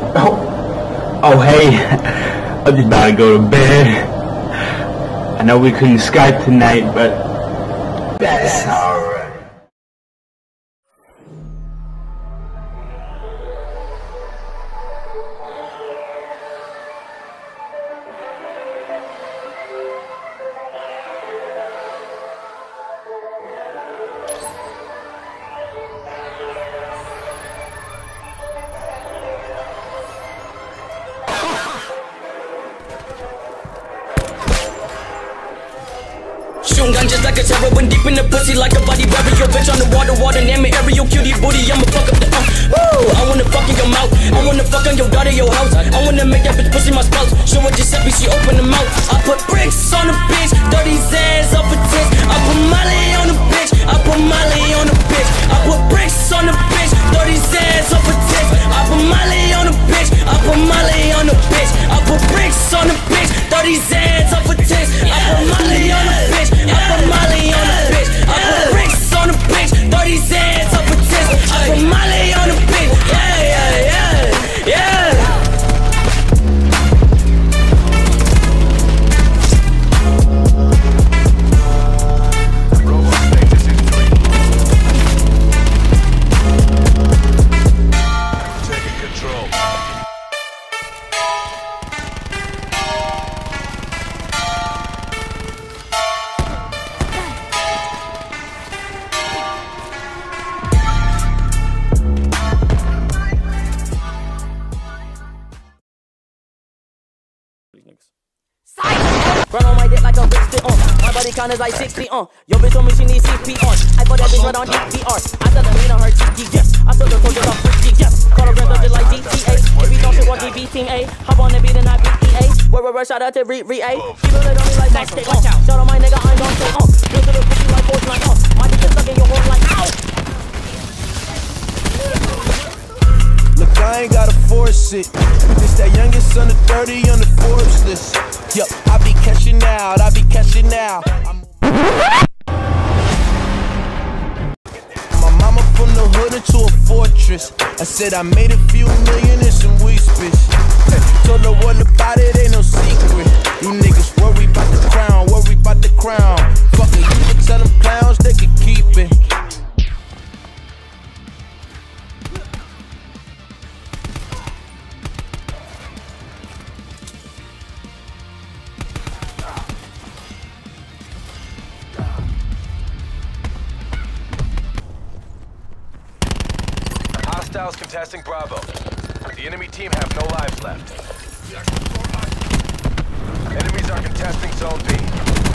Oh, hey, I'm just about to go to bed. I know we couldn't Skype tonight, but that's alright. Shooting gun just like a heroin, deep in the pussy like a body burial. Bitch on the water, name it aerial, cutie booty. I'ma fuck up the woo. I wanna fuck in your mouth, I wanna fuck on your daughter, your house. I wanna make that bitch pussy my spouse. Show her Giuseppe, she open the mouth. I put bricks on the bitch, dirty Zans up a tits. I put Molly on the bitch, I put Molly on the bitch. I put bricks on the bitch, dirty Zans up a tits. I put Molly on the bitch, I put Molly on the bitch. I put bricks on the bitch, dirty Zans up a tits. I put Molly on the bitch. I put Molly on the bitch. I put bricks on the bitch. 30 Zans up a test. I put Molly on the bitch. Yeah, yeah, yeah, yeah. Taking control. Run on my dick like a wrist my body count is like 60 Your bitch told me she needs CPR. I put that bitch right on DPR. I tell the lean on her TT, yes. I told her coach off freaky, yes. Call her breath up just like GTA. If you don't shit, walk DB team A. Hop on the beat and I beat EA. Where shout out to Re A. People that on me like Max K, shout out my nigga, I don't say Drill to the pussy like Fortnite, my dick is stuck in your hole like ow. Look, I ain't gotta force it. It's that youngest son of 30 on the Forbes list. Yup, I be catching out, I be catching out. My mama from the hood into a fortress. I said I made a few million in some weeks, bitch. Told the world about it, ain't no secret. You niggas worry about the crown, worry about the crown. Fuck it, you can tell them clowns they can keep it. Hostiles contesting Bravo. The enemy team have no lives left. Enemies are contesting Zone B.